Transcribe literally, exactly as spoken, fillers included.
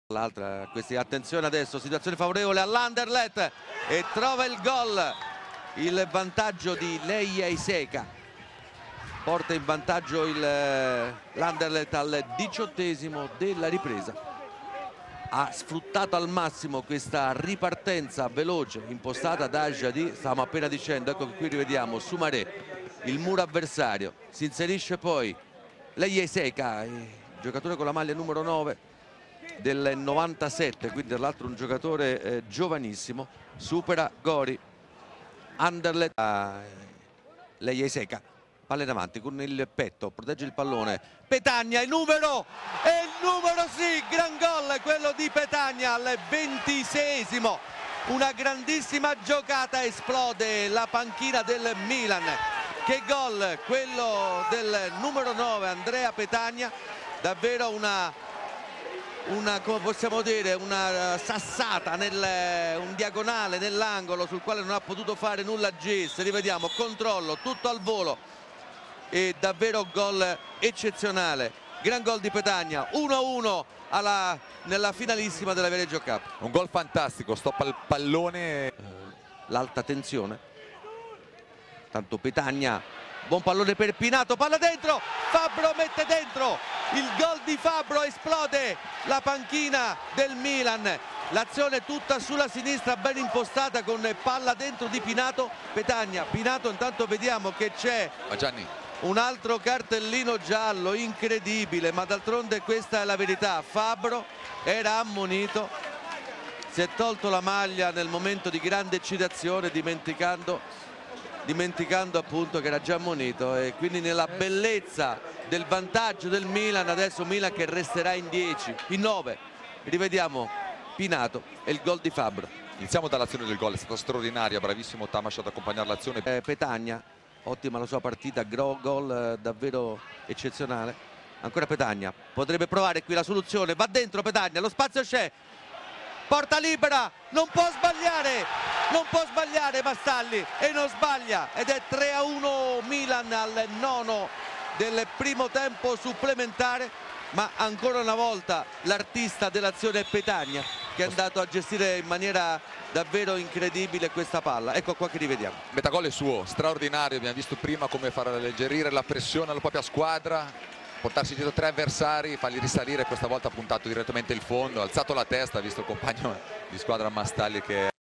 L'altra, questi, attenzione adesso, situazione favorevole all'Anderlecht e trova il gol, il vantaggio di Leija Iseka, porta in vantaggio l'Anderlecht al diciottesimo della ripresa. Ha sfruttato al massimo questa ripartenza veloce impostata da Ajadi, stavamo appena dicendo, ecco che qui rivediamo Soumaré, il muro avversario, si inserisce poi Leija Iseka, giocatore con la maglia numero nove del novantasette, quindi dall'altro un giocatore eh, giovanissimo, supera Gori, Anderlecht, uh, Leija Iseka, palla in avanti con il petto, protegge il pallone, Petagna, il numero, e il numero sì, gran gol quello di Petagna al ventiseiesimo, una grandissima giocata, esplode la panchina del Milan, che gol quello del numero nove Andrea Petagna, davvero una una, come possiamo dire, una sassata, nel, un diagonale nell'angolo sul quale non ha potuto fare nulla Gis. Rivediamo, controllo, tutto al volo e davvero gol eccezionale, gran gol di Petagna, uno a uno alla, nella finalissima della Viareggio Cup. Un gol fantastico, stop al pallone, l'alta tensione, tanto Petagna, buon pallone per Pinato, palla dentro, Fabbro mette dentro, il gol di Fabbro, esplode la panchina del Milan, l'azione tutta sulla sinistra ben impostata con palla dentro di Pinato, Petagna, Pinato intanto vediamo che c'è un altro cartellino giallo, incredibile, ma d'altronde questa è la verità, Fabbro era ammonito, si è tolto la maglia nel momento di grande eccitazione dimenticando dimenticando appunto che era già ammonito, e quindi nella bellezza del vantaggio del Milan, adesso Milan che resterà in dieci, in nove, rivediamo Pinato e il gol di Fabbro. Iniziamo dall'azione del gol, è stata straordinaria, bravissimo Tamas ad accompagnare l'azione. eh, Petagna, ottima la sua partita, gol eh, davvero eccezionale, ancora Petagna, potrebbe provare qui la soluzione, va dentro Petagna, lo spazio c'è, porta libera, non può sbagliare, non può sbagliare Mastalli e non sbaglia, ed è tre a uno Milan al nono del primo tempo supplementare, ma ancora una volta l'artista dell'azione è Petagna, che è andato a gestire in maniera davvero incredibile questa palla. Ecco qua che rivediamo. Metagol è suo, straordinario, abbiamo visto prima come far alleggerire la pressione alla propria squadra, portarsi dietro tre avversari, farli risalire, questa volta ha puntato direttamente il fondo, ha alzato la testa, ha visto il compagno di squadra Mastalli che